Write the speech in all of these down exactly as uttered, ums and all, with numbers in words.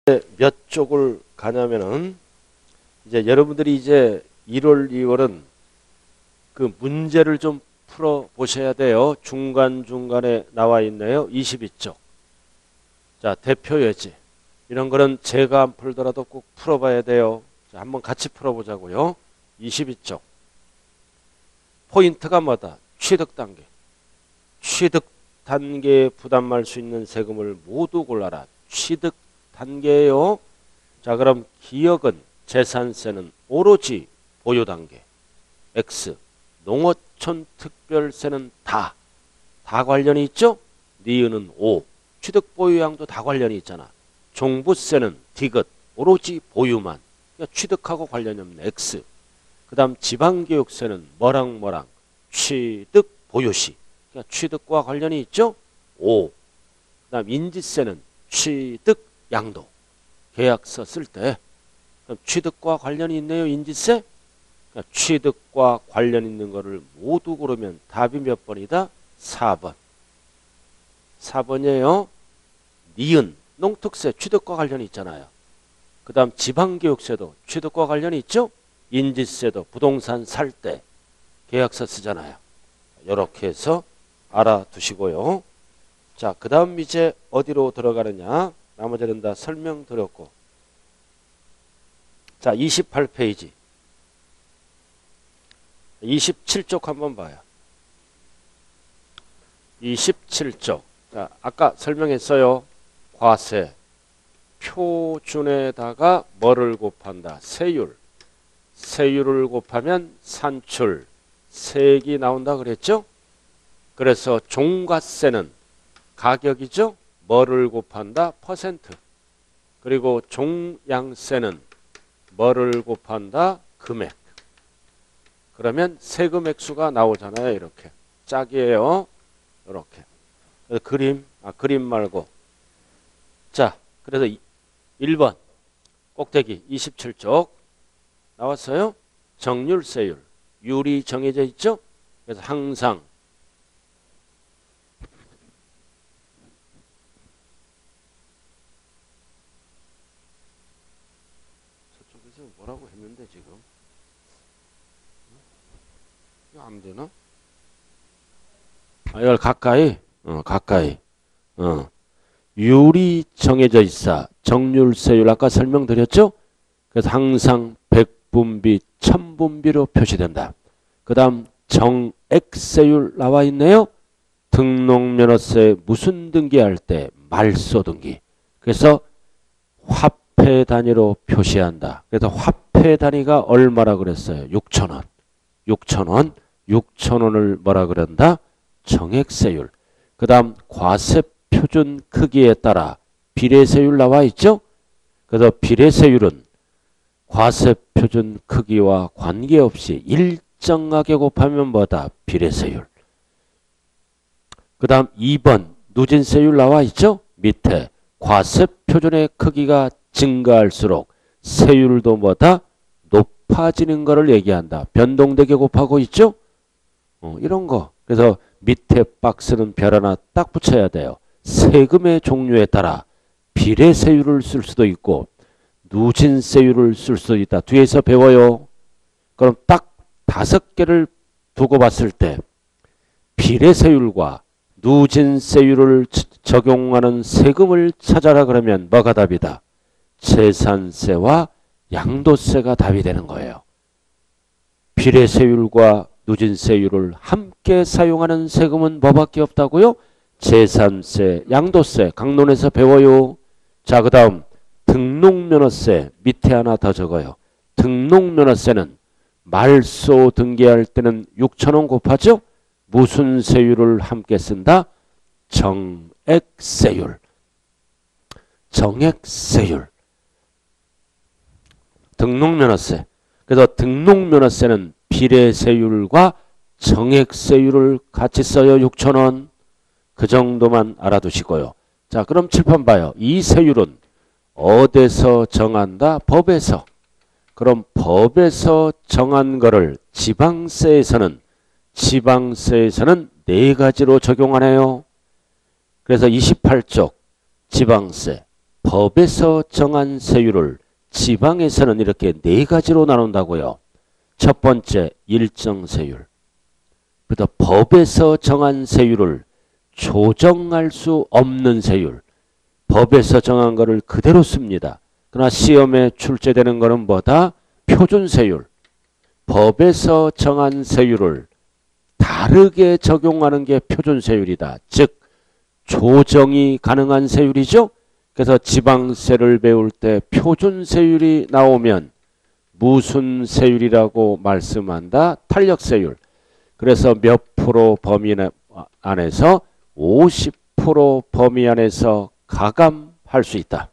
몇 쪽을 가냐면은 이제 여러분들이 이제 일월, 이월은 그 문제를 좀 풀어 보셔야 돼요. 중간중간에 나와 있네요. 이십이 쪽. 자, 대표 예제. 이런 거는 제가 안 풀더라도 꼭 풀어봐야 돼요. 자, 한번 같이 풀어보자고요. 이십이 쪽. 포인트가 뭐다? 취득 단계. 취득 단계에 부담할 수 있는 세금을 모두 골라라. 취득 단계예요. 자, 그럼 기억은 재산세는 오로지 보유 단계. X. 농어촌 특별세는 다. 다 관련이 있죠? 니은은 O. 취득 보유량도 다 관련이 있잖아. 종부세는 디귿. 오로지 보유만. 그러니까 취득하고 관련이 없는 X. 그 다음 지방교육세는 뭐랑 뭐랑 취득 보유시. 그러니까 취득과 관련이 있죠? O. 그 다음 인지세는 취득 양도. 계약서 쓸 때 취득과 관련이 있네요. 인지세. 그러니까 취득과 관련 있는 거를 모두 고르면 답이 몇 번이다? 사 번. 사 번이에요. 니은 농특세 취득과 관련이 있잖아요. 그 다음 지방교육세도 취득과 관련이 있죠? 인지세도 부동산 살 때 계약서 쓰잖아요. 이렇게 해서 알아두시고요. 자, 그 다음 이제 어디로 들어가느냐. 나머지는 다 설명드렸고. 자, 이십팔 페이지. 이십칠 쪽 한번 봐요. 이십칠 쪽. 자, 아까 설명했어요. 과세. 표준에다가 뭐를 곱한다? 세율. 세율을 곱하면 산출. 세액이 나온다 그랬죠? 그래서 종가세는 가격이죠? 뭐를 곱한다? 퍼센트. 그리고 종양세는 뭐를 곱한다? 금액. 그러면 세금 액수가 나오잖아요. 이렇게. 짝이에요. 이렇게. 그림, 아, 그림 말고. 자, 그래서 일 번 꼭대기 이십칠 쪽 나왔어요. 정률세율. 율이 정해져 있죠? 그래서 항상 저쪽에서 뭐라고 했는데 지금 이거 안 되나? 아, 이걸 가까이, 어, 가까이, 어, 율이 정해져 있어. 정률세율 아까 설명드렸죠? 그래서 항상 백분비, 천분비로 표시된다. 그 다음 정액세율 나와 있네요. 등록면허세 무슨 등기할 때? 말소 등기. 그래서 화폐 단위로 표시한다. 그래서 화폐 단위가 얼마라 그랬어요? 육천 원. 육천 원. 육천 원을 뭐라 그런다? 정액세율. 그 다음 과세 표준 크기에 따라 비례세율 나와 있죠? 그래서 비례세율은 과세 표준 크기와 관계없이 일정하게 곱하면 뭐다? 비례세율. 그 다음 이 번 누진세율 나와 있죠? 밑에 과세 표준의 크기가 증가할수록 세율도 뭐다? 높아지는 것을 얘기한다. 변동되게 곱하고 있죠? 어, 이런 거. 그래서 밑에 박스는 별 하나 딱 붙여야 돼요. 세금의 종류에 따라 비례세율을 쓸 수도 있고 누진세율을 쓸 수도 있다. 뒤에서 배워요. 그럼 딱 다섯 개를 두고 봤을 때 비례세율과 누진세율을 적용하는 세금을 찾아라 그러면 뭐가 답이다? 재산세와 양도세가 답이 되는 거예요. 비례세율과 누진세율을 함께 사용하는 세금은 뭐밖에 없다고요? 재산세, 양도세. 강론에서 배워요. 자, 그 다음 등록면허세 밑에 하나 더 적어요. 등록면허세는 말소 등기할 때는 육천 원 곱하죠? 무슨 세율을 함께 쓴다? 정액세율. 정액세율. 등록면허세. 그래서 등록면허세는 비례세율과 정액세율을 같이 써요. 육천 원. 그 정도만 알아두시고요. 자, 그럼 칠판 봐요. 이 세율은 어디서 정한다? 법에서. 그럼 법에서 정한 거를 지방세에서는 지방세에서는 네 가지로 적용하네요. 그래서 이십팔 쪽 지방세. 법에서 정한 세율을 지방에서는 이렇게 네 가지로 나눈다고요. 첫 번째 일정세율. 그다음 법에서 정한 세율을 조정할 수 없는 세율. 법에서 정한 거를 그대로 씁니다. 그러나 시험에 출제되는 거는 뭐다? 표준세율. 법에서 정한 세율을 다르게 적용하는 게 표준세율이다. 즉 조정이 가능한 세율이죠. 그래서 지방세를 배울 때 표준세율이 나오면 무슨 세율이라고 말씀한다? 탄력세율. 그래서 몇 프로 범위 안에서 오십 퍼센트 범위 안에서 가감할 수 있다.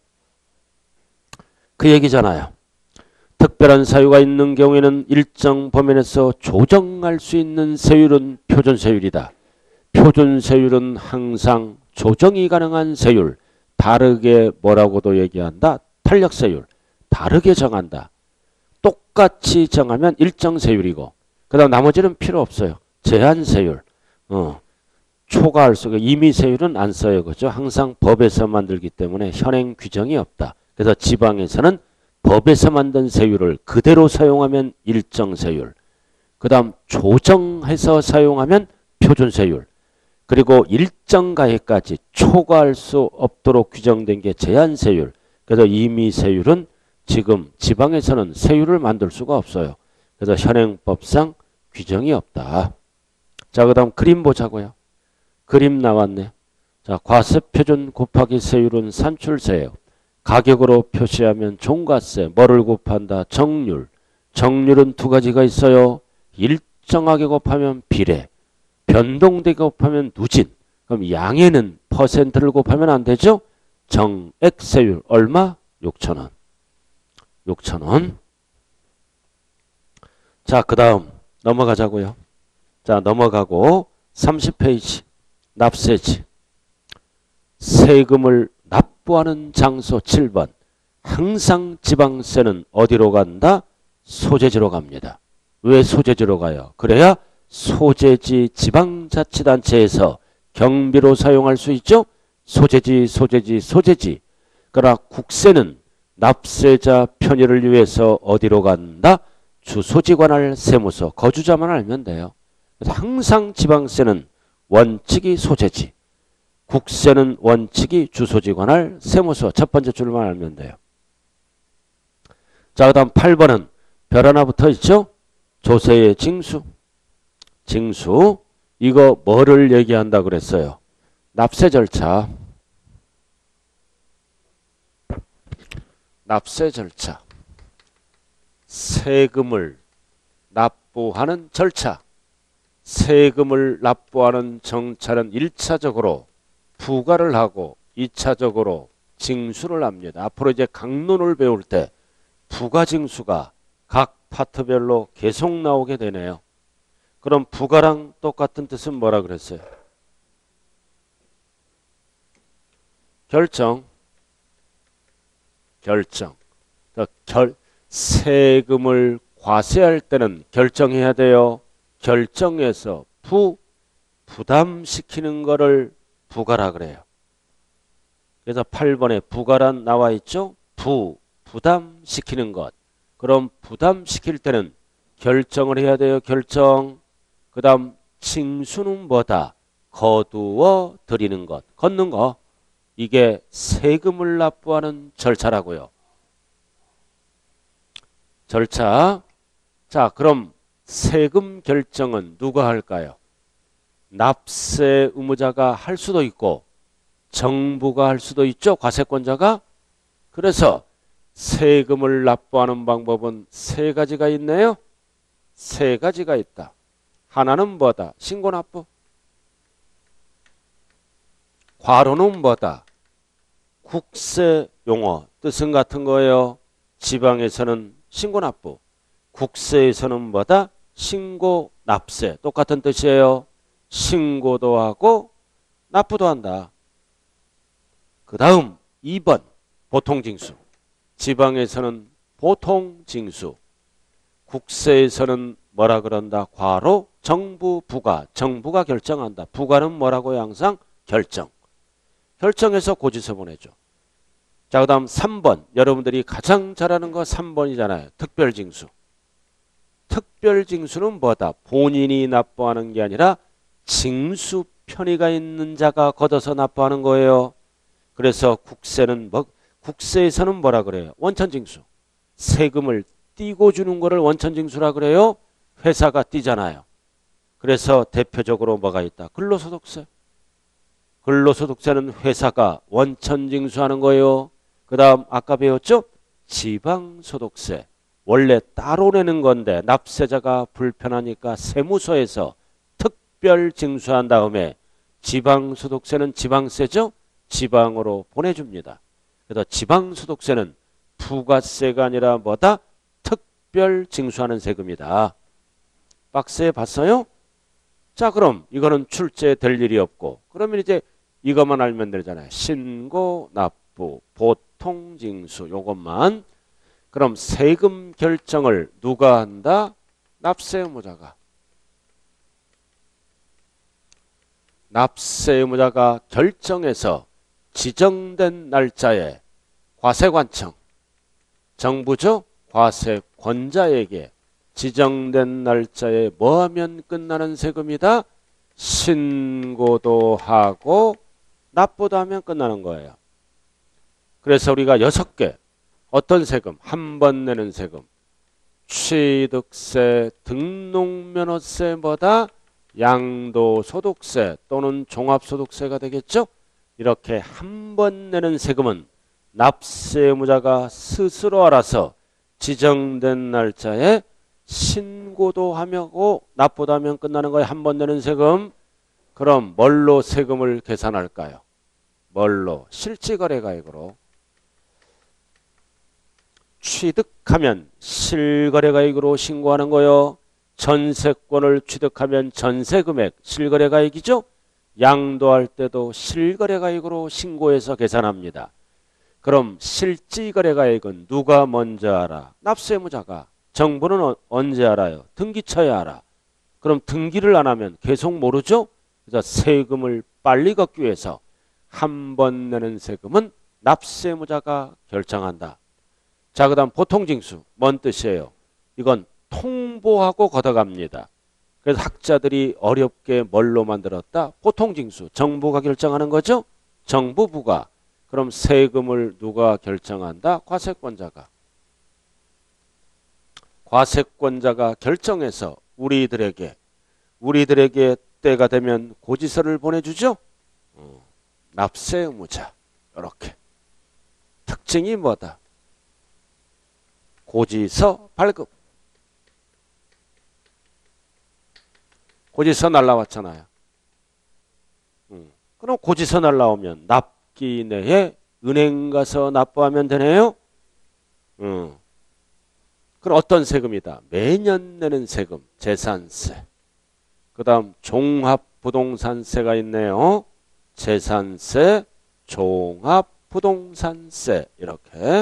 그 얘기잖아요. 특별한 사유가 있는 경우에는 일정 범위 내에서 조정할 수 있는 세율은 표준세율이다. 표준세율은 항상 조정이 가능한 세율. 다르게 뭐라고도 얘기한다? 탄력세율. 다르게 정한다. 똑같이 정하면 일정세율이고 그 다음 나머지는 필요 없어요. 제한세율. 어. 초과할 수, 임의세율은 안 써요. 그죠? 항상 법에서 만들기 때문에 현행 규정이 없다. 그래서 지방에서는 법에서 만든 세율을 그대로 사용하면 일정세율. 그 다음 조정해서 사용하면 표준세율. 그리고 일정 가액까지 초과할 수 없도록 규정된 게 제한세율. 그래서 임의세율은 지금 지방에서는 세율을 만들 수가 없어요. 그래서 현행법상 규정이 없다. 자, 그 다음 그림 보자고요. 그림 나왔네. 자, 과세표준 곱하기 세율은 산출세예요. 가격으로 표시하면 종가세. 뭐를 곱한다? 정률. 정률은 두 가지가 있어요. 일정하게 곱하면 비례. 변동되게 곱하면 누진. 그럼 양에는 퍼센트를 곱하면 안 되죠? 정액세율 얼마? 육천 원. 육천 원. 자, 그 다음 넘어가자고요. 자, 넘어가고 삼십 페이지. 납세지. 세금을 납부하는 장소 칠 번. 항상 지방세는 어디로 간다? 소재지로 갑니다. 왜 소재지로 가요? 그래야 소재지 지방자치단체에서 경비로 사용할 수 있죠? 소재지, 소재지, 소재지. 그러나 국세는 납세자 편의를 위해서 어디로 간다? 주소지 관할 세무서. 거주자만 알면 돼요. 그래서 항상 지방세는 원칙이 소재지. 국세는 원칙이 주소지 관할 세무서. 첫 번째 줄만 알면 돼요. 자, 그 다음 팔 번은 별 하나 붙어 있죠? 조세의 징수. 징수. 이거 뭐를 얘기한다 그랬어요? 납세 절차. 납세 절차. 세금을 납부하는 절차. 세금을 납부하는 정찰은 일 차적으로 부과를 하고 이 차적으로 징수를 합니다. 앞으로 이제 강론을 배울 때 부가징수가 각 파트별로 계속 나오게 되네요. 그럼 부가랑 똑같은 뜻은 뭐라 그랬어요? 결정. 결정. 그러니까 결, 세금을 과세할 때는 결정해야 돼요. 결정해서 부, 부담시키는 거를 부가라 그래요. 그래서 팔 번에 부가란 나와 있죠? 부, 부담시키는 것. 그럼 부담시킬 때는 결정을 해야 돼요. 결정. 그 다음 징수는 뭐다? 거두어 드리는 것. 걷는 거. 이게 세금을 납부하는 절차라고요. 절차. 자, 그럼 세금 결정은 누가 할까요? 납세 의무자가 할 수도 있고 정부가 할 수도 있죠. 과세권자가. 그래서 세금을 납부하는 방법은 세 가지가 있네요. 세 가지가 있다. 하나는 뭐다? 신고납부. 과로는 뭐다? 국세 용어. 뜻은 같은 거예요. 지방에서는 신고납부. 국세에서는 뭐다? 신고납세. 똑같은 뜻이에요. 신고도 하고 납부도 한다. 그 다음 이 번 보통징수. 지방에서는 보통징수. 국세에서는 뭐라 그런다? 과로 정부 부가. 정부가 결정한다. 부가는 뭐라고요? 항상 결정. 결정해서 고지서 보내죠. 자, 그 다음 삼 번. 여러분들이 가장 잘 아는 거 삼 번이잖아요. 특별징수. 특별징수는 뭐다? 본인이 납부하는 게 아니라 징수 편의가 있는 자가 걷어서 납부하는 거예요. 그래서 국세는 뭐, 국세에서는 뭐라 그래요? 원천징수. 세금을 띄고 주는 거를 원천징수라 그래요. 회사가 띄잖아요. 그래서 대표적으로 뭐가 있다? 근로소득세. 근로소득세는 회사가 원천징수하는 거예요. 그 다음 아까 배웠죠? 지방소득세. 원래 따로 내는 건데 납세자가 불편하니까 세무서에서 특별 징수한 다음에 지방소득세는 지방세죠? 지방으로 보내줍니다. 그래서 지방소득세는 부가세가 아니라 뭐다? 특별 징수하는 세금이다. 박스에 봤어요? 자, 그럼 이거는 출제될 일이 없고 그러면 이제 이것만 알면 되잖아요. 신고, 납부, 보통 징수 요것만. 그럼 세금 결정을 누가 한다? 납세 의무자가. 납세 의무자가 결정해서 지정된 날짜에 과세관청, 정부죠? 과세권자에게 지정된 날짜에 뭐 하면 끝나는 세금이다? 신고도 하고 납부도 하면 끝나는 거예요. 그래서 우리가 여섯 개 어떤 세금? 한 번 내는 세금. 취득세, 등록면허세 뭐다? 양도소득세 또는 종합소득세가 되겠죠? 이렇게 한 번 내는 세금은 납세 의무자가 스스로 알아서 지정된 날짜에 신고도 하고 납부도 하면 끝나는 거예요. 한 번 내는 세금. 그럼 뭘로 세금을 계산할까요? 뭘로? 실질거래가액으로. 취득하면 실거래가액으로 신고하는 거요. 전세권을 취득하면 전세금액 실거래가액이죠. 양도할 때도 실거래가액으로 신고해서 계산합니다. 그럼 실질거래가액은 누가 먼저 알아? 납세의무자가. 정부는 어, 언제 알아요? 등기처에 알아. 그럼 등기를 안 하면 계속 모르죠. 그래서 세금을 빨리 걷기 위해서 한 번 내는 세금은 납세의무자가 결정한다. 자, 그 다음 보통징수. 뭔 뜻이에요? 이건 통보하고 걷어갑니다. 그래서 학자들이 어렵게 뭘로 만들었다? 보통징수. 정부가 결정하는 거죠? 정부부가. 그럼 세금을 누가 결정한다? 과세권자가. 과세권자가 결정해서 우리들에게 우리들에게 때가 되면 고지서를 보내주죠? 어, 납세 의무자. 이렇게. 특징이 뭐다? 고지서 발급. 고지서 날라왔잖아요. 음. 그럼 고지서 날라오면 납기 내에 은행 가서 납부하면 되네요. 음. 그럼 어떤 세금이다? 매년 내는 세금, 재산세. 그 다음 종합부동산세가 있네요. 재산세, 종합부동산세. 이렇게.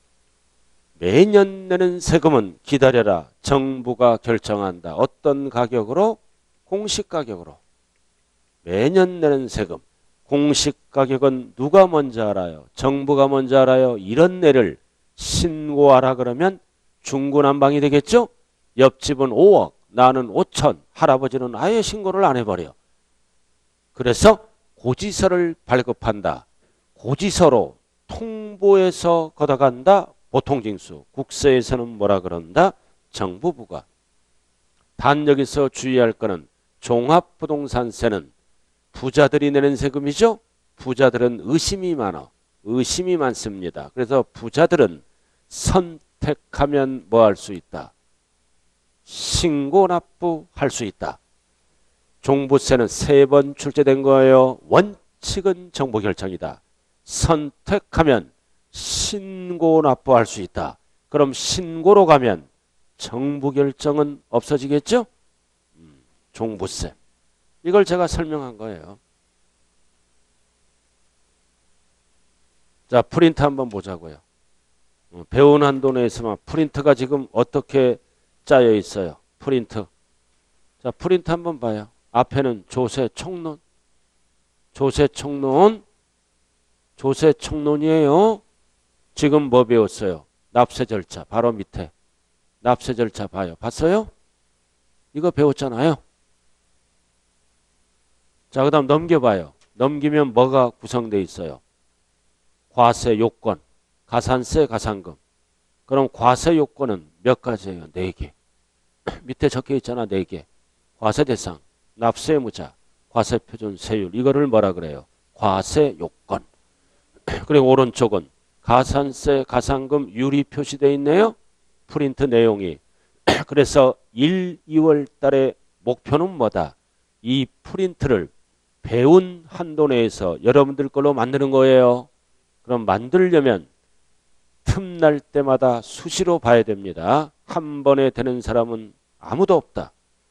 매년 내는 세금은 기다려라. 정부가 결정한다. 어떤 가격으로? 공시가격으로. 매년 내는 세금. 공시가격은 누가 먼저 알아요? 정부가 먼저 알아요. 이런 내를 신고하라 그러면 중구난방이 되겠죠? 옆집은 오억, 나는 오천, 할아버지는 아예 신고를 안 해버려. 그래서 고지서를 발급한다. 고지서로 통보해서 걷어간다. 보통징수. 국세에서는 뭐라 그런다? 정부부가. 단 여기서 주의할 거는 종합부동산세는 부자들이 내는 세금이죠. 부자들은 의심이 많아. 의심이 많습니다. 그래서 부자들은 선택하면 뭐 할 수 있다? 신고 납부할 수 있다. 종부세는 세 번 출제된 거예요. 원칙은 정부 결정이다. 선택하면 신고 납부할 수 있다. 그럼 신고로 가면 정부 결정은 없어지겠죠? 음, 종부세. 이걸 제가 설명한 거예요. 자, 프린트 한번 보자고요. 어, 배운 한도 내에서만 프린트가 지금 어떻게 짜여 있어요? 프린트. 자, 프린트 한번 봐요. 앞에는 조세 총론. 조세 총론. 조세 총론이에요. 지금 뭐 배웠어요? 납세 절차. 바로 밑에. 납세 절차 봐요. 봤어요? 이거 배웠잖아요. 자, 그 다음 넘겨봐요. 넘기면 뭐가 구성되어 있어요? 과세 요건, 가산세, 가산금. 그럼 과세 요건은 몇 가지예요? 네 개. 밑에 적혀 있잖아, 네 개. 과세 대상, 납세 의무자, 과세 표준 세율. 이거를 뭐라 그래요? 과세 요건. 그리고 오른쪽은 가산세, 가산금 율이 표시되어 있네요. 프린트 내용이. 그래서 일, 이월 달에 목표는 뭐다? 이 프린트를 배운 한도 내에서 여러분들 걸로 만드는 거예요. 그럼 만들려면 틈날 때마다 수시로 봐야 됩니다. 한 번에 되는 사람은 아무도 없다.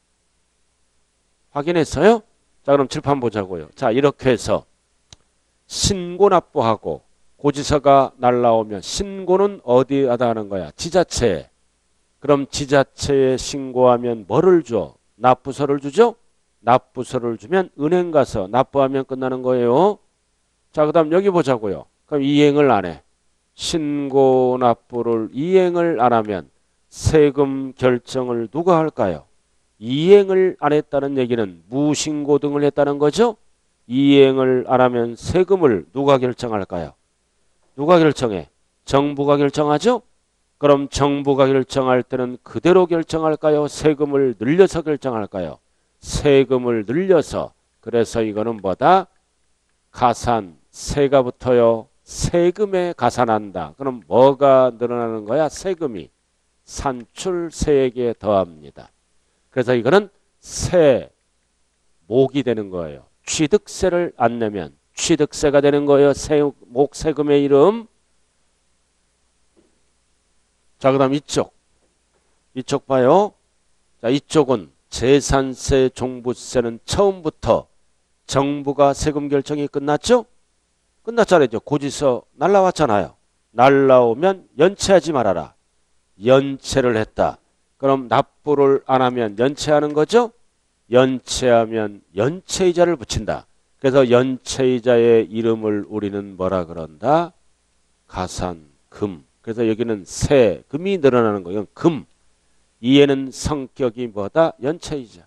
확인했어요? 자, 그럼 칠판 보자고요. 자, 이렇게 해서 신고 납부하고 고지서가 날라오면 신고는 어디에다 하는 거야? 지자체에. 그럼 지자체에 신고하면 뭐를 줘? 납부서를 주죠? 납부서를 주면 은행 가서 납부하면 끝나는 거예요. 자, 그 다음 여기 보자고요. 그럼 이행을 안 해. 신고 납부를 이행을 안 하면 세금 결정을 누가 할까요? 이행을 안 했다는 얘기는 무신고 등을 했다는 거죠. 이행을 안 하면 세금을 누가 결정할까요? 누가 결정해? 정부가 결정하죠. 그럼 정부가 결정할 때는 그대로 결정할까요? 세금을 늘려서 결정할까요? 세금을 늘려서. 그래서 이거는 뭐다? 가산세가 붙어요. 세금에 가산한다. 그럼 뭐가 늘어나는 거야? 세금이 산출세액에 더합니다. 그래서 이거는 세목이 되는 거예요. 취득세를 안 내면 취득세가 되는 거예요. 세목 세금의 이름. 자, 그 다음 이쪽. 이쪽 봐요. 자, 이쪽은 재산세, 종부세는 처음부터 정부가 세금 결정이 끝났죠? 끝났잖아요. 고지서 날라왔잖아요. 날라오면 연체하지 말아라. 연체를 했다. 그럼 납부를 안 하면 연체하는 거죠? 연체하면 연체이자를 붙인다. 그래서 연체이자의 이름을 우리는 뭐라 그런다? 가산금. 그래서 여기는 세금이 늘어나는 거예요. 금. 이에는 성격이 뭐다? 연체이자.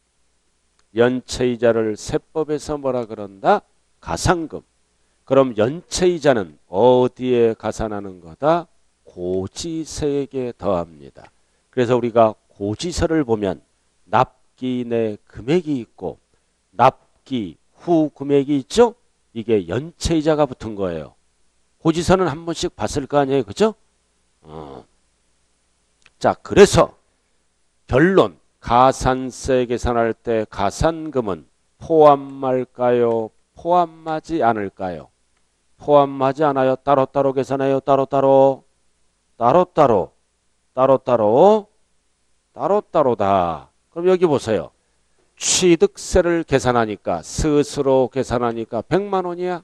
연체이자를 세법에서 뭐라 그런다? 가산금. 그럼 연체이자는 어디에 가산하는 거다? 고지세액에 더합니다. 그래서 우리가 고지서를 보면 납기 내 금액이 있고 납기 후 금액이 있죠? 이게 연체이자가 붙은 거예요. 고지서는 한 번씩 봤을 거 아니에요. 그죠? 어. 자, 그래서 결론. 가산세 계산할 때 가산금은 포함할까요? 포함하지 않을까요? 포함하지 않아요. 따로따로 계산해요. 따로따로. 따로따로. 따로따로. 따로따로다. 그럼 여기 보세요. 취득세를 계산하니까 스스로 계산하니까 백만 원이야.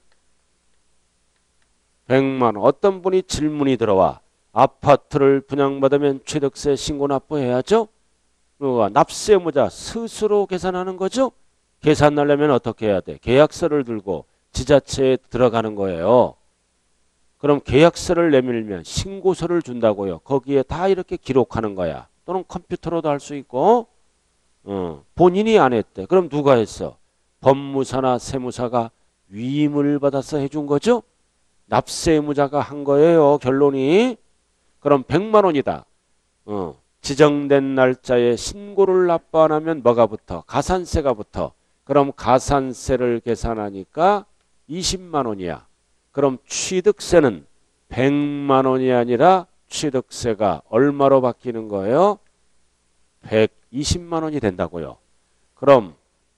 백만 원. 어떤 분이 질문이 들어와. 아파트를 분양받으면 취득세 신고 납부해야죠. 납세 의무자 스스로 계산하는 거죠. 계산 나려면 어떻게 해야 돼? 계약서를 들고 지자체에 들어가는 거예요. 그럼 계약서를 내밀면 신고서를 준다고요. 거기에 다 이렇게 기록하는 거야. 또는 컴퓨터로도 할 수 있고 어, 본인이 안 했대. 그럼 누가 했어? 법무사나 세무사가 위임을 받아서 해준 거죠. 납세 의무자가 한 거예요. 결론이. 그럼 백만 원이다. 어, 지정된 날짜에 신고를 납부 안 하면 뭐가 붙어? 가산세가 붙어. 그럼 가산세를 계산하니까 이십만 원이야. 그럼 취득세는 백만 원이 아니라 취득세가 얼마로 바뀌는 거예요? 백이십만 원이 된다고요. 그럼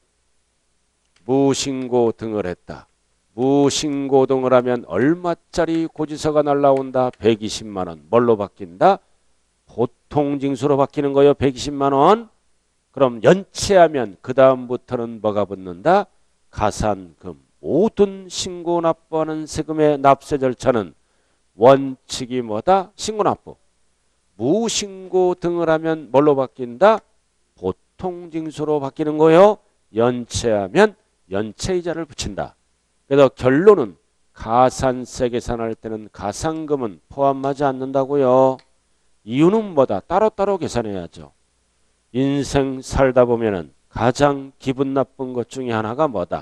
무신고 등을 했다. 무신고 등을 하면 얼마짜리 고지서가 날라온다? 백이십만 원. 뭘로 바뀐다? 보통징수로 바뀌는 거예요. 백이십만 원. 그럼 연체하면 그 다음부터는 뭐가 붙는다? 가산금. 모든 신고 납부하는 세금의 납세 절차는 원칙이 뭐다? 신고 납부. 무신고 등을 하면 뭘로 바뀐다? 보통징수로 바뀌는 거예요. 연체하면 연체이자를 붙인다. 그래서 결론은 가산세 계산할 때는 가산금은 포함하지 않는다고요. 이유는 뭐다? 따로따로 계산해야죠. 인생 살다 보면은 가장 기분 나쁜 것 중에 하나가 뭐다?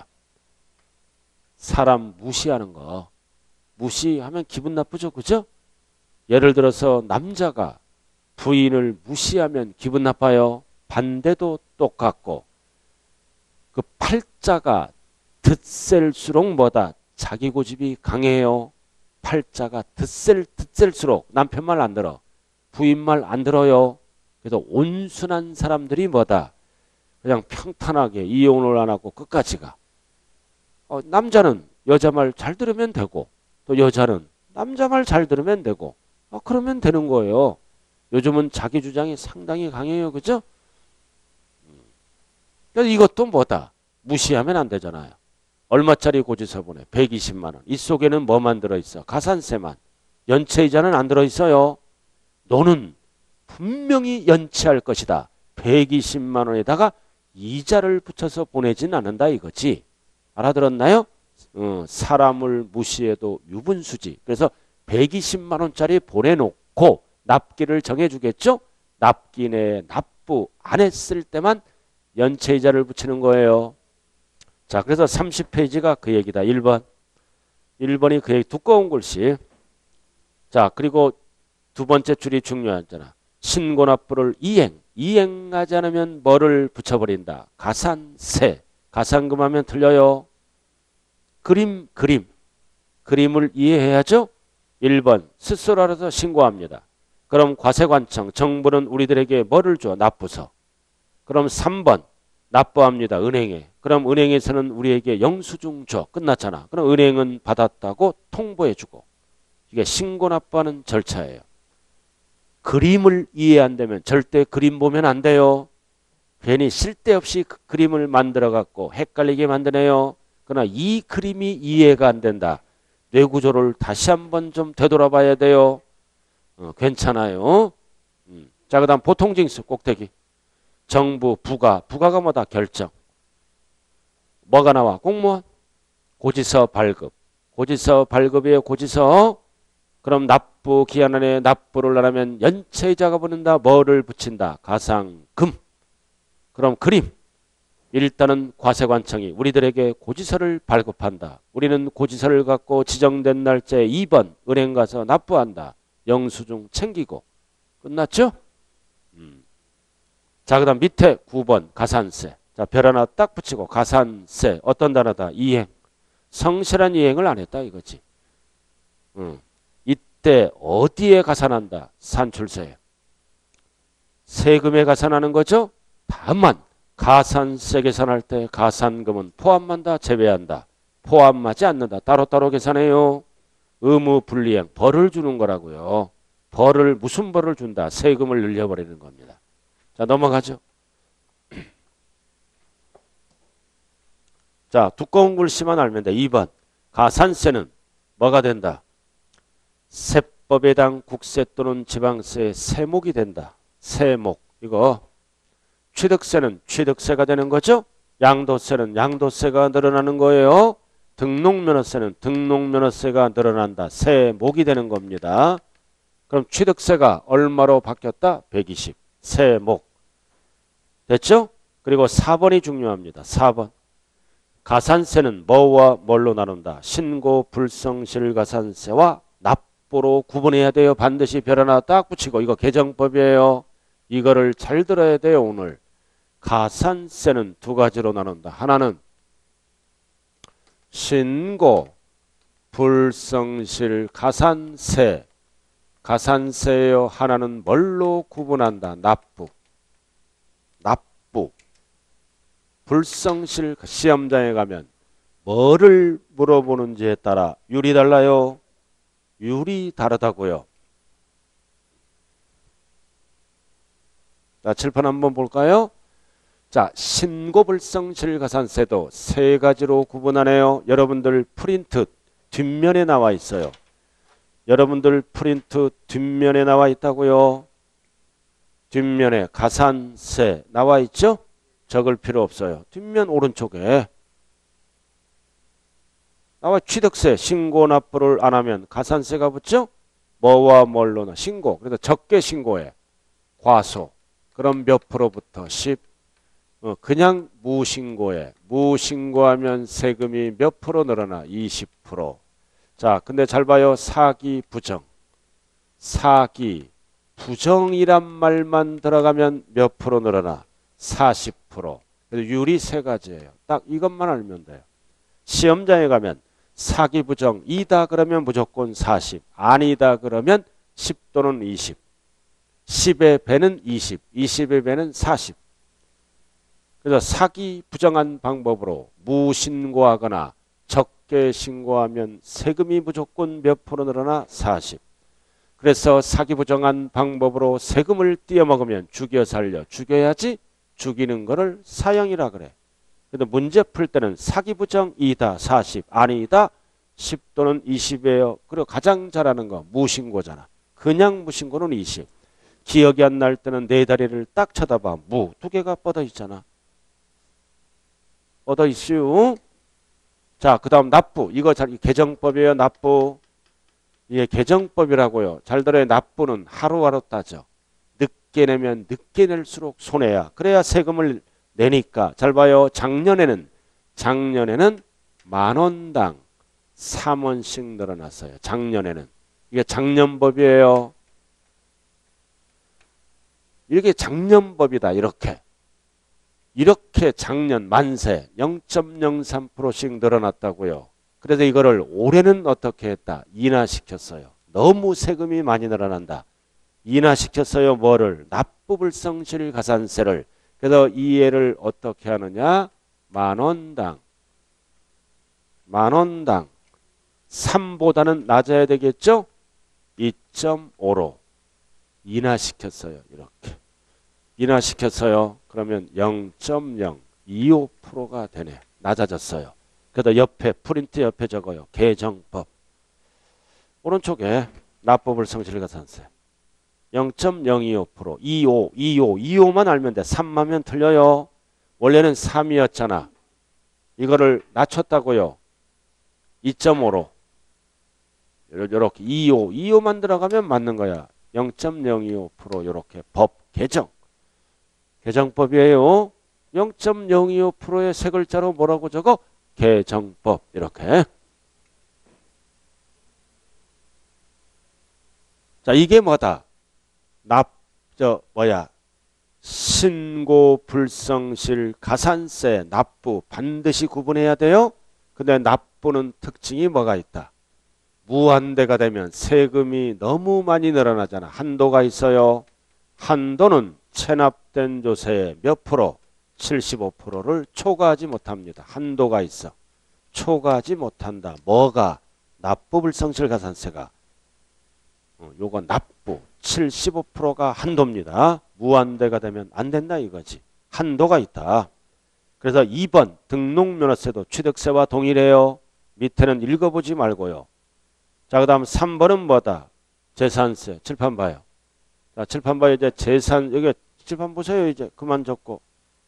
사람 무시하는 거. 무시하면 기분 나쁘죠, 그죠? 예를 들어서 남자가 부인을 무시하면 기분 나빠요. 반대도 똑같고, 그 팔자가 덧셀수록 뭐다? 자기 고집이 강해요. 팔자가 덧셀 덧셀수록 남편 말 안 들어, 부인 말 안 들어요. 그래서 온순한 사람들이 뭐다? 그냥 평탄하게 이혼을 안 하고 끝까지 가. 어, 남자는 여자 말 잘 들으면 되고, 또 여자는 남자 말 잘 들으면 되고, 어, 그러면 되는 거예요. 요즘은 자기 주장이 상당히 강해요, 그죠? 그래서 이것도 뭐다? 무시하면 안 되잖아요. 얼마짜리 고지서 보내? 백이십만 원. 이 속에는 뭐만 들어있어? 가산세만. 연체이자는 안 들어있어요. 너는 분명히 연체할 것이다. 백이십만 원에다가 이자를 붙여서 보내진 않는다 이거지. 알아들었나요? 어, 사람을 무시해도 유분수지. 그래서 백이십만 원짜리 보내놓고 납기를 정해주겠죠? 납기 내에 납부 안 했을 때만 연체이자를 붙이는 거예요. 자, 그래서 삼십 페이지가 그 얘기다. 일 번. 일 번이 그 얘기. 두꺼운 글씨. 자, 그리고 두 번째 줄이 중요하잖아. 신고납부를 이행. 이행하지 않으면 뭐를 붙여버린다? 가산세. 가산금 하면 틀려요. 그림, 그림. 그림을 이해해야죠? 일 번. 스스로 알아서 신고합니다. 그럼 과세관청, 정부는 우리들에게 뭐를 줘? 납부서. 그럼 삼 번. 납부합니다. 은행에. 그럼 은행에서는 우리에게 영수증 줘. 끝났잖아. 그럼 은행은 받았다고 통보해주고. 이게 신고납부하는 절차예요. 그림을 이해 안 되면 절대 그림 보면 안 돼요. 괜히 쓸데없이 그 그림을 만들어 갖고 헷갈리게 만드네요. 그러나 이 그림이 이해가 안 된다. 뇌구조를 다시 한번 좀 되돌아봐야 돼요. 어, 괜찮아요. 음. 자, 그 다음 보통징수 꼭대기. 정부, 부가. 부가가 뭐다? 결정. 뭐가 나와? 공무원. 고지서 발급. 고지서 발급이에요. 고지서. 그럼 납부 기한 안에 납부를 안 하면 연체이자가 붙는다. 뭐를 붙인다? 가산금. 그럼 그림. 일단은 과세관청이 우리들에게 고지서를 발급한다. 우리는 고지서를 갖고 지정된 날짜에 이 번 은행 가서 납부한다. 영수증 챙기고. 끝났죠? 음. 자, 그 다음 밑에 구 번 가산세. 자, 별 하나 딱 붙이고 가산세. 어떤 단어다? 이행. 성실한 이행을 안 했다 이거지. 음. 이때 어디에 가산한다? 산출세. 세금에 가산하는 거죠? 다만 가산세 계산할 때 가산금은 포함한다, 제외한다. 포함하지 않는다. 따로따로 계산해요. 의무 불이행. 벌을 주는 거라고요. 벌을 무슨 벌을 준다? 세금을 늘려버리는 겁니다. 자, 넘어가죠. 자, 두꺼운 글씨만 알면 돼. 이 번. 가산세는 뭐가 된다? 세법에 해당 국세 또는 지방세의 세목이 된다. 세목. 이거. 취득세는 취득세가 되는 거죠. 양도세는 양도세가 늘어나는 거예요. 등록면허세는 등록면허세가 늘어난다. 세목이 되는 겁니다. 그럼 취득세가 얼마로 바뀌었다? 백이십. 세목. 됐죠? 그리고 사 번이 중요합니다. 사 번. 가산세는 뭐와 뭘로 나눈다? 신고 불성실 가산세와 납부로 구분해야 돼요. 반드시 별 하나 딱 붙이고. 이거 개정법이에요. 이거를 잘 들어야 돼요. 오늘. 가산세는 두 가지로 나눈다. 하나는 신고 불성실 가산세. 가산세요. 하나는 뭘로 구분한다? 납부. 납부. 불성실 시험장에 가면 뭐를 물어보는지에 따라 율이 달라요. 율이 다르다고요. 자, 칠판 한번 볼까요? 자, 신고불성실 가산세도 세 가지로 구분하네요. 여러분들 프린트 뒷면에 나와 있어요. 여러분들 프린트 뒷면에 나와 있다고요. 뒷면에 가산세 나와 있죠? 적을 필요 없어요. 뒷면 오른쪽에. 나와 취득세 신고 납부를 안 하면 가산세가 붙죠? 뭐와 뭘로나 신고. 그래서 적게 신고해. 과소. 그럼 몇 프로부터? 십. 어, 그냥 무신고해. 무신고하면 세금이 몇 프로 늘어나? 이십 퍼센트. 자, 근데 잘 봐요. 사기 부정. 사기 부정이란 말만 들어가면 몇 프로 늘어나? 사십 퍼센트. 그래서 율이 세 가지예요. 딱 이것만 알면 돼요. 시험장에 가면 사기 부정이다 그러면 무조건 사십, 아니다 그러면 십 또는 이십. 십의 배는 이십, 이십의 배는 사십. 그래서 사기 부정한 방법으로 무신고하거나 적게 신고하면 세금이 무조건 몇 프로 늘어나? 사십. 그래서 사기 부정한 방법으로 세금을 띄어먹으면 죽여 살려. 죽여야지. 죽이는 거를 사형이라 그래. 근데 문제 풀 때는 사기 부정이다 사십, 아니다 십 또는 이십이에요. 그리고 가장 잘하는 거 무신고잖아. 그냥 무신고는 이십. 기억이 안 날 때는 네 다리를 딱 쳐다봐. 무 두 개가 뻗어 있잖아. 뻗어 있슈. 자, 그 다음 납부. 이거 잘 개정법이에요. 납부. 이게 개정법이라고요. 잘 들어요. 납부는 하루하루 따져. 늦게 내면 늦게 낼수록 손해야. 그래야 세금을 내니까. 잘 봐요. 작년에는 작년에는 만 원당 삼 원씩 늘어났어요. 작년에는. 이게 작년법이에요. 이게 작년법이다. 이렇게. 이렇게 작년 만세 영 점 영삼 퍼센트씩 늘어났다고요. 그래서 이거를 올해는 어떻게 했다? 인하시켰어요. 너무 세금이 많이 늘어난다. 인하시켰어요. 뭐를? 납부불성실 가산세를. 그래서 이 애를 어떻게 하느냐? 만 원당 만 원당 삼보다는 낮아야 되겠죠? 이 점 오로 인하시켰어요. 이렇게 인하시켰어요. 그러면 영 점 영이오 퍼센트가 되네. 낮아졌어요. 그래서 옆에 프린트 옆에 적어요. 개정법. 오른쪽에 납부불성실가산세 영 점 영이오 퍼센트. 이십오, 이십오, 이십오만 알면 돼. 삼하면 틀려요. 원래는 삼이었잖아. 이거를 낮췄다고요. 이 점 오로. 이렇게 이십오, 이십오만 들어가면 맞는 거야. 영 점 영이오 퍼센트 이렇게 법 개정. 개정법이에요. 영 점 영이오 퍼센트의 세 글자로 뭐라고 적어? 개정법. 이렇게. 자, 이게 뭐다? 납, 저, 뭐야. 신고 불성실 가산세 납부 반드시 구분해야 돼요. 근데 납부는 특징이 뭐가 있다? 무한대가 되면 세금이 너무 많이 늘어나잖아. 한도가 있어요. 한도는 체납된 조세의 몇 프로? 칠십오 퍼센트를 초과하지 못합니다. 한도가 있어. 초과하지 못한다. 뭐가? 납부불성실 가산세가. 어, 요거 납부 칠십오 퍼센트가 한도입니다. 무한대가 되면 안 된다 이거지. 한도가 있다. 그래서 이 번 등록면허세도 취득세와 동일해요. 밑에는 읽어보지 말고요. 자, 그 다음 삼 번은 뭐다? 재산세. 칠판 봐요. 자, 칠판 봐요. 이제 재산, 여기 칠판 보세요. 이제 그만 적고.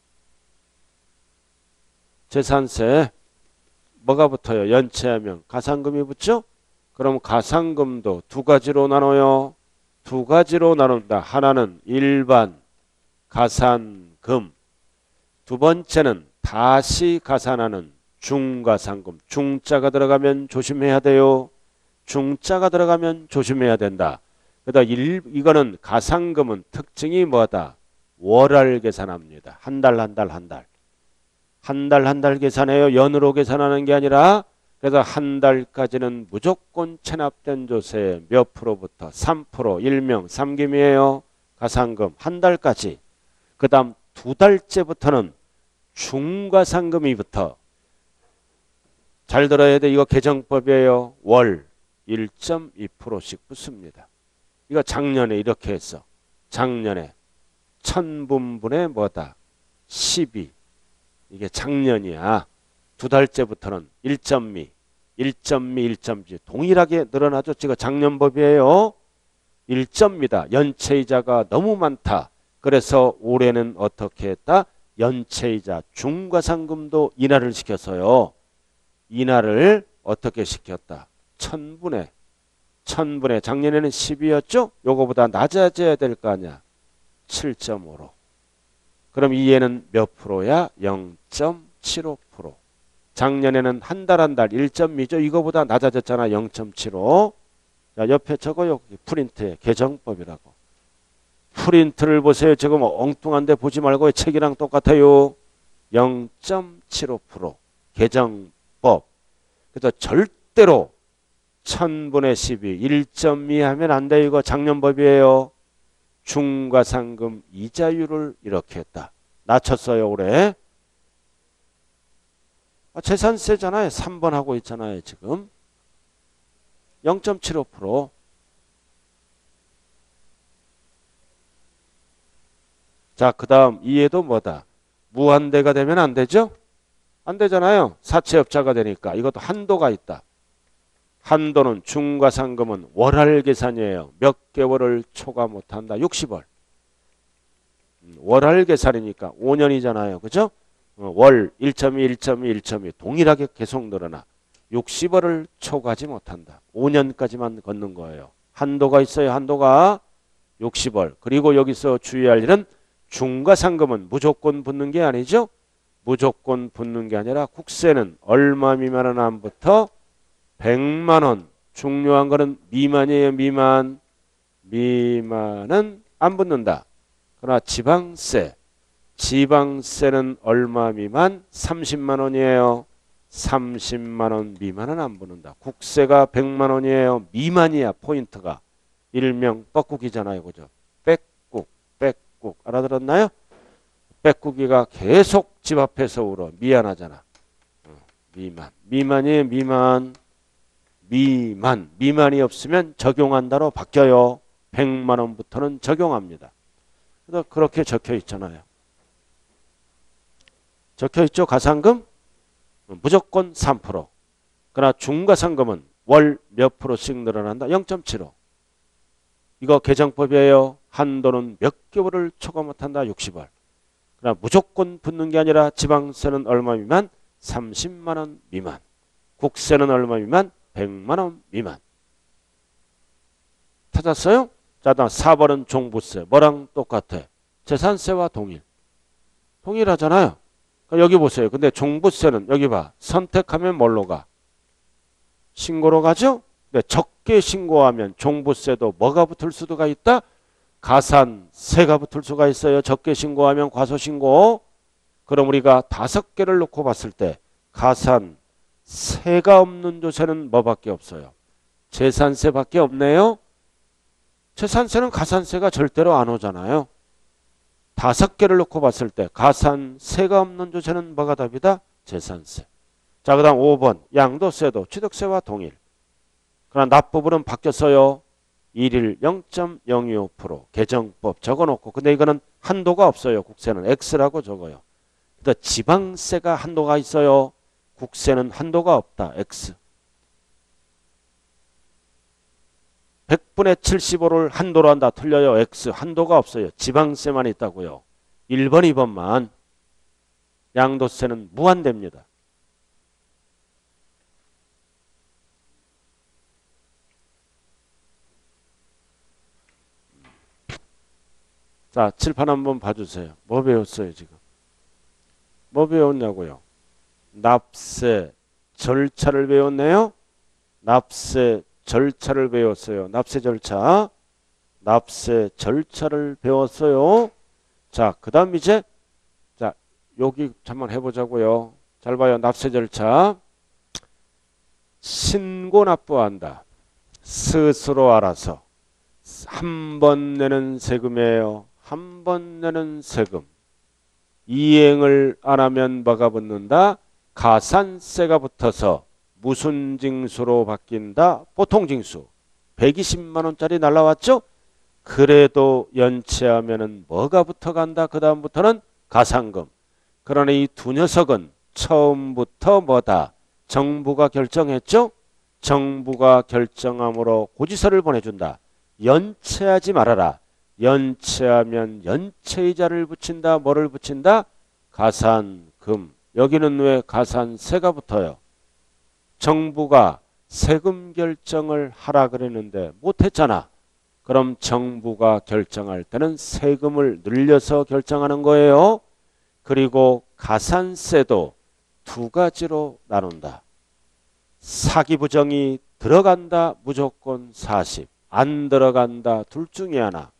재산세. 뭐가 붙어요? 연체하면 가산금이 붙죠? 그럼 가산금도 두 가지로 나눠요. 두 가지로 나눈다. 하나는 일반 가산금. 두 번째는 다시 가산하는 중가산금. 중자가 들어가면 조심해야 돼요. 중자가 들어가면 조심해야 된다. 그러다 일, 이거는 가산금은 특징이 뭐다? 월할 계산합니다. 한 달 한 달 한 달. 한 달 한 달 계산해요. 연으로 계산하는 게 아니라. 그래서 한 달까지는 무조건 체납된 조세 몇 프로부터? 삼 퍼센트. 일명 삼김이에요. 가산금 한 달까지. 그 다음 두 달째부터는 중가산금이부터. 잘 들어야 돼. 이거 개정법이에요. 월 일 점 이 퍼센트씩 붙습니다. 이거 작년에 이렇게 했어. 작년에 천분분의 뭐다? 십이. 이게 작년이야. 두 달째부터는 일 점 이, 일 점 이, 일 점 이 동일하게 늘어나죠. 지금 작년법이에요. 일 점 이다. 연체이자가 너무 많다. 그래서 올해는 어떻게 했다? 연체이자 중과상금도 인하를 시켜서요. 인하를 어떻게 시켰다? 천분의 천분의 작년에는 십이었죠? 요거보다 낮아져야 될 거 아니야. 칠 점 오로. 그럼 이 얘는 몇 프로야? 영 점 칠오 퍼센트. 작년에는 한 달 한 달 일 점 이죠? 이거보다 낮아졌잖아. 영 점 칠오. 자, 옆에 적어요. 프린트의 개정법이라고. 프린트를 보세요. 지금 엉뚱한데 보지 말고 책이랑 똑같아요. 영 점 칠오 퍼센트. 개정법. 그래서 절대로 천분의 십이 일 점 이 하면 안 돼. 이거 작년법이에요. 중과상금 이자율을 이렇게 했다. 낮췄어요. 올해. 아, 재산세잖아요. 삼 번 하고 있잖아요. 지금. 영 점 칠오 퍼센트. 자, 그 다음 이해도 뭐다? 무한대가 되면 안 되죠? 안 되잖아요. 사채업자가 되니까. 이것도 한도가 있다. 한도는 중과상금은 월할 계산이에요. 몇 개월을 초과 못한다. 육십 월. 월할 계산이니까 오 년이잖아요. 그죠? 월 일 점 이, 일 점 이, 일 점 이 동일하게 계속 늘어나. 육십 월을 초과하지 못한다. 오 년까지만 걷는 거예요. 한도가 있어요. 한도가 육십 월. 그리고 여기서 주의할 일은 중과상금은 무조건 붙는 게 아니죠. 무조건 붙는 게 아니라 국세는 얼마 미만은 안 붙어? 백만 원. 중요한 거는 미만이에요. 미만. 미만은 안 붙는다. 그러나 지방세. 지방세는 얼마 미만? 삼십만 원이에요. 삼십만 원 미만은 안 붙는다. 국세가 백만 원이에요. 미만이야. 포인트가. 일명 뻐꾸기잖아요. 그죠? 빽국. 빽국. 알아들었나요? 빽국이가 계속 집 앞에서 울어. 미안하잖아. 미만. 미만이에요. 미만. 미만. 미만이 없으면 적용한다로 바뀌어요. 백만 원부터는 적용합니다. 그래서 그렇게 적혀 있잖아요. 적혀 있죠. 가상금 무조건 삼 퍼센트. 그러나 중과상금은 월 몇 프로씩 늘어난다. 영 점 칠오. 이거 개정법이에요. 한도는 몇 개월을 초과 못한다. 육십 월. 그러나 무조건 붙는 게 아니라 지방세는 얼마 미만? 삼십만 원 미만. 국세는 얼마 미만? 백만 원 미만. 찾았어요? 자, 다음 사 번은 종부세. 뭐랑 똑같아? 재산세와 동일. 동일하잖아요. 여기 보세요. 근데 종부세는 여기 봐. 선택하면 뭘로 가? 신고로 가죠? 근데 적게 신고하면 종부세도 뭐가 붙을 수가 있다? 가산세가 붙을 수가 있어요. 적게 신고하면 과소신고. 그럼 우리가 다섯 개를 놓고 봤을 때 가산세가 없는 조세는 뭐밖에 없어요? 재산세밖에 없네요. 재산세는 가산세가 절대로 안 오잖아요. 다섯 개를 놓고 봤을 때 가산세가 없는 조세는 뭐가 답이다? 재산세. 자, 그 다음 오 번 양도세도 취득세와 동일. 그러나 납부분은 바뀌었어요. 일일 영 점 영이오 퍼센트 개정법 적어놓고. 근데 이거는 한도가 없어요. 국세는 X라고 적어요. 그러니까 지방세가 한도가 있어요. 국세는 한도가 없다. X. 백분의 칠십오를 한도로 한다. 틀려요. X. 한도가 없어요. 지방세만 있다고요. 일 번, 이 번만. 양도세는 무한대입니다. 자, 칠판 한번 봐주세요. 뭐 배웠어요 지금? 뭐 배웠냐고요? 납세 절차를 배웠네요. 납세 절차를 배웠어요. 납세 절차. 납세 절차를 배웠어요. 자, 그 다음 이제 자 여기 한번 해보자고요. 잘 봐요. 납세 절차. 신고 납부한다. 스스로 알아서. 한 번 내는 세금이에요. 한 번 내는 세금. 이행을 안 하면 뭐가 붙는다? 가산세가 붙어서 무슨 징수로 바뀐다? 보통징수. 백이십만 원짜리 날라왔죠? 그래도 연체하면은 뭐가 붙어간다? 그 다음부터는 가산금. 그러나 이 두 녀석은 처음부터 뭐다? 정부가 결정했죠? 정부가 결정함으로 고지서를 보내준다. 연체하지 말아라. 연체하면 연체이자를 붙인다. 뭐를 붙인다? 가산금. 여기는 왜 가산세가 붙어요? 정부가 세금 결정을 하라 그랬는데 못했잖아. 그럼 정부가 결정할 때는 세금을 늘려서 결정하는 거예요. 그리고 가산세도 두 가지로 나눈다. 사기부정이 들어간다 무조건 사십, 안 들어간다 둘 중에 하나.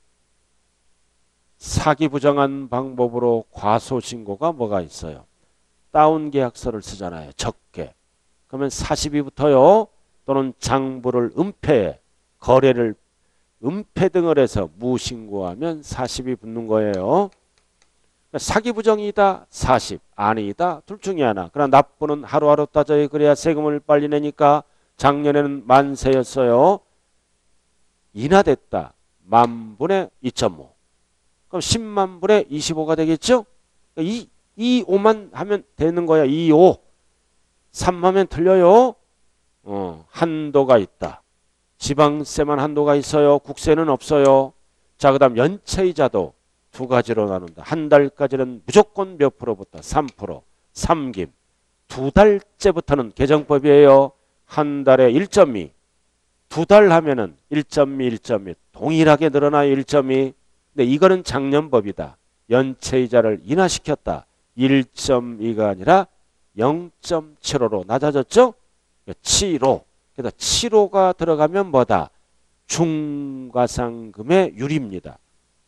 사기부정한 방법으로 과소신고가 뭐가 있어요? 다운 계약서를 쓰잖아요. 적게. 그러면 사십이 붙어요. 또는 장부를 은폐해 거래를 은폐 등을 해서 무신고하면 사십이 붙는 거예요. 사기부정이다 사십, 아니다 둘 중에 하나. 그러나 납부는 하루하루 따져야 그래야 세금을 빨리 내니까 작년에는 만세였어요. 인하됐다. 만분의 이 점 오. 그럼 십만 분의 이십오가 되겠죠? 이, 이 오만 하면 되는 거야. 이, 오. 삼 하면 틀려요. 어, 한도가 있다. 지방세만 한도가 있어요. 국세는 없어요. 자, 그 다음 연체이자도 두 가지로 나눈다. 한 달까지는 무조건 몇 프로부터? 삼 퍼센트. 삼김. 두 달째부터는 개정법이에요. 한 달에 일 점 이. 두 달 하면은 일 점 이, 일 점 이. 동일하게 늘어나요. 일 점 이. 근데 이거는 작년법이다. 연체이자를 인하시켰다. 일 점 이가 아니라 영 점 칠오로 낮아졌죠? 칠오. 그래서 칠오가 들어가면 뭐다? 중과상금의 유리입니다.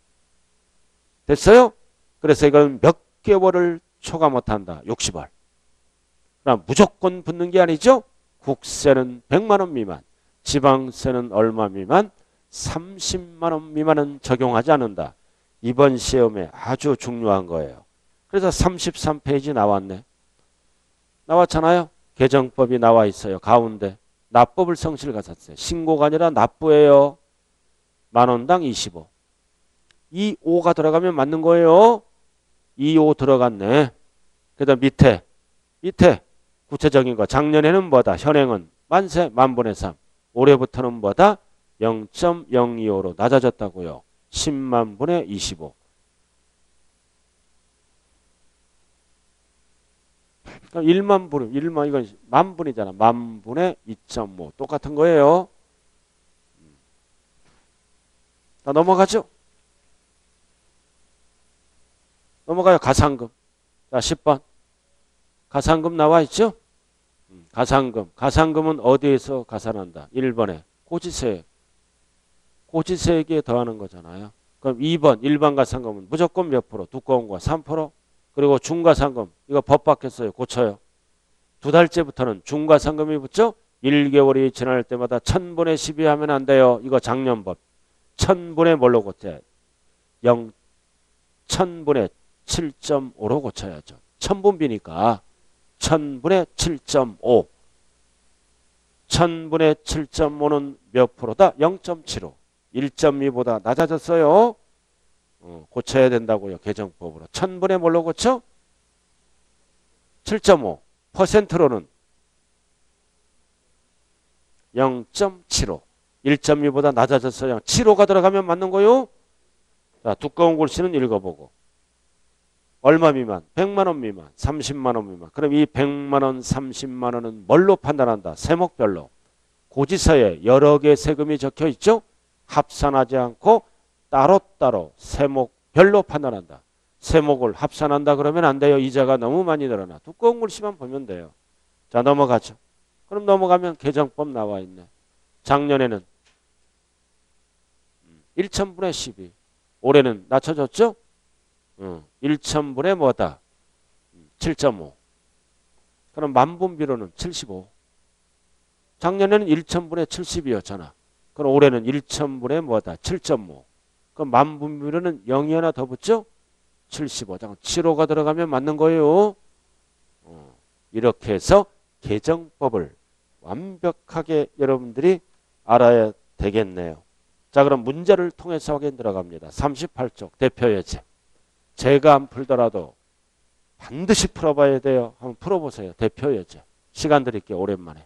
됐어요? 그래서 이건 몇 개월을 초과 못한다. 육십 월. 그럼 무조건 붙는 게 아니죠? 국세는 백만 원 미만, 지방세는 얼마 미만? 삼십만 원 미만은 적용하지 않는다. 이번 시험에 아주 중요한 거예요. 그래서 삼십삼 페이지 나왔네. 나왔잖아요. 개정법이 나와 있어요. 가운데. 납법을 성실 가산세. 신고가 아니라 납부예요. 만원당 이십오. 이 오가 들어가면 맞는 거예요. 이 오 들어갔네. 그 다음 밑에. 밑에 구체적인 거. 작년에는 뭐다? 현행은 만세 만분의 삼. 올해부터는 뭐다? 영 점 영이오로 낮아졌다고요. 십만 분의 이십오. 그럼 일만 분, 일만 이건 만 분이잖아. 만 분의 이 점 오. 똑같은 거예요. 자, 넘어가죠. 넘어가요. 가산금. 자, 십 번. 가산금 나와 있죠? 가산금. 가산금은 어디에서 가산한다? 일 번에 고지세. 고지세액에 더하는 거잖아요. 그럼 이 번 일반 가산금은 무조건 몇 프로? 두꺼운 거 삼 퍼센트. 그리고 중과상금. 이거 법 바뀌었어요. 고쳐요. 두 달째부터는 중과상금이 붙죠? 일 개월이 지날 때마다 천분의 십이 하면 안 돼요. 이거 작년법. 천분의 뭘로 고쳐요? 영, 천분의 칠 점 오로 고쳐야죠. 천분비니까 천분의 칠 점 오. 천분의 칠 점 오는 몇 프로다? 영 점 칠오. 일 점 이보다 낮아졌어요. 어, 고쳐야 된다고요. 개정법으로. 천분의 뭘로 고쳐? 칠 점 오. 퍼센트로는 영 점 칠오. 일 점 이보다 낮아졌어요. 칠오가 들어가면 맞는 거요. 자, 두꺼운 글씨는 읽어보고. 얼마 미만? 백만 원 미만, 삼십만 원 미만. 그럼 이 백만 원, 삼십만 원은 뭘로 판단한다? 세목별로. 고지서에 여러 개 세금이 적혀 있죠? 합산하지 않고 따로따로 세목별로 판단한다. 세목을 합산한다 그러면 안 돼요. 이자가 너무 많이 늘어나. 두꺼운 글씨만 보면 돼요. 자, 넘어가죠. 그럼 넘어가면 개정법 나와 있네. 작년에는 천분의 십이. 올해는 낮춰졌죠? 어, 천분의 뭐다? 칠 점 오. 그럼 만분비로는 칠십오. 작년에는 천분의 칠십이었잖아. 그럼 올해는 천분의 뭐다? 칠 점 오. 그럼 만분비로는 영이 하나 더 붙죠? 칠십오. 칠오가 들어가면 맞는 거예요. 어, 이렇게 해서 개정법을 완벽하게 여러분들이 알아야 되겠네요. 자, 그럼 문제를 통해서 확인 들어갑니다. 삼십팔 쪽 대표예제. 제가 안 풀더라도 반드시 풀어봐야 돼요. 한번 풀어보세요. 대표예제. 시간 드릴게요. 오랜만에.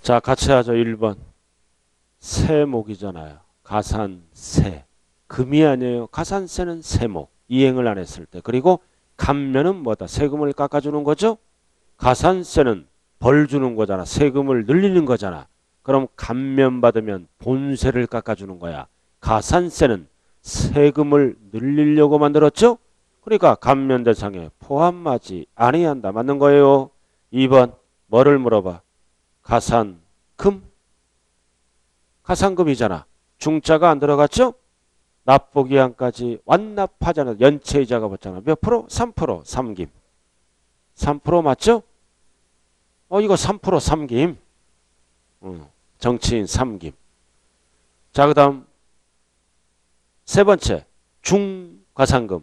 자, 같이 하죠. 일 번. 세목이잖아요. 가산세. 금이 아니에요. 가산세는 세목. 이행을 안 했을 때. 그리고 감면은 뭐다? 세금을 깎아주는 거죠? 가산세는 벌 주는 거잖아. 세금을 늘리는 거잖아. 그럼 감면 받으면 본세를 깎아주는 거야. 가산세는 세금을 늘리려고 만들었죠? 그러니까 감면 대상에 포함하지 아니한다. 맞는 거예요. 이 번. 뭐를 물어봐? 가산금? 가산금이잖아. 중자가 안 들어갔죠? 납부기한까지 완납하잖아. 연체이자가 붙잖아. 몇 프로? 삼 프로 삼김. 삼 프로 맞죠? 어 이거 삼 프로 삼김. 어, 정치인 삼김. 자, 그 다음 세 번째. 중가산금.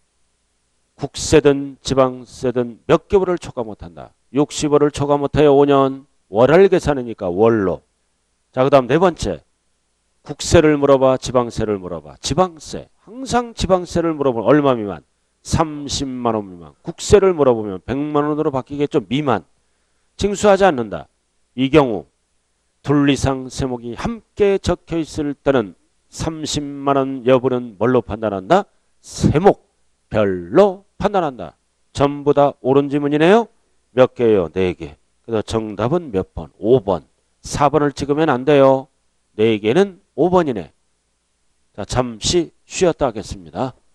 국세든 지방세든 몇 개월을 초과 못한다. 육십월을 초과 못해요. 오 년. 월할 계산이니까 월로. 자, 그 다음 네 번째. 국세를 물어봐. 지방세를 물어봐. 지방세. 항상 지방세를 물어보면 얼마 미만? 삼십만 원 미만. 국세를 물어보면 백만 원으로 바뀌겠죠. 미만. 징수하지 않는다. 이 경우 둘 이상 세목이 함께 적혀 있을 때는 삼십만 원 여부는 뭘로 판단한다? 세목별로 판단한다. 전부 다 옳은 지문이네요. 몇 개예요? 네 개. 그래서 정답은 몇 번? 오 번. 사 번을 찍으면 안 돼요. 네 개는 오 번이네. 자, 잠시 쉬었다 하겠습니다.